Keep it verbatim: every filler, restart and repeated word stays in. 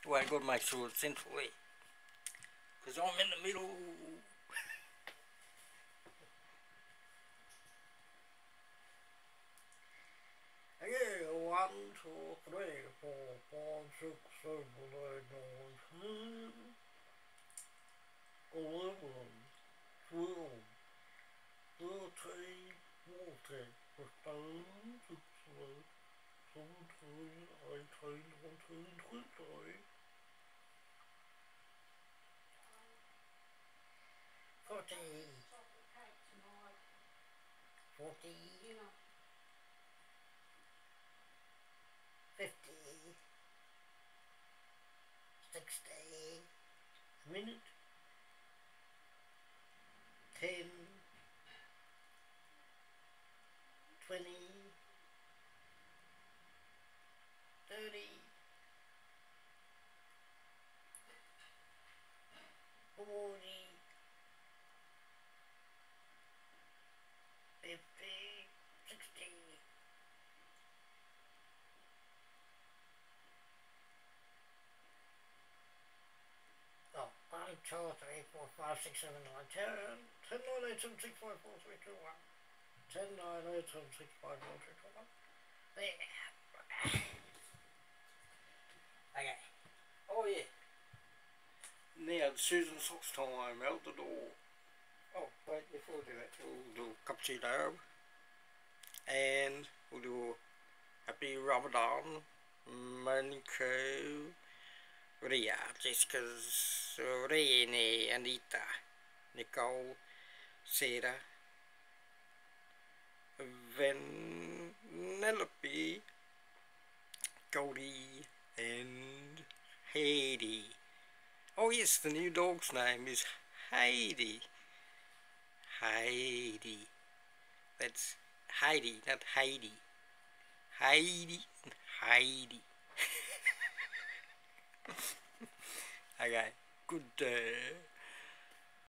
Well, I gotta make sure it's centrally, because I'm in the middle. Okay, one, two, three, four, five, six, seven, eight, nine, ten, eleven, twelve, thirteen, fourteen, fifteen, sixteen, seventeen, eighteen, nineteen, twenty, forty, forty, fifty, sixty, a minute, ten, twenty, thirty, forty, fifty, sixty, oh, one, two, three, four, five, six, seven, nine, ten, ten, nine, eight, seven, six, five, four, three, two, one, ten, nine, eight, seven, six, five, four, three, two, one, there. Okay. Oh yeah. Now Susan socks time, out the door. Oh, wait, before we do that, we'll do a cup of tea there. And we'll do Happy Ramadan, Monica, Ria, Jessica's, Rene, Anita, Nicole, Sarah, Vanellope, Goldie, and Heidi. Oh yes, the new dog's name is Heidi. Heidi. That's Heidi, not Heidi. Heidi and Heidi. Okay, good day.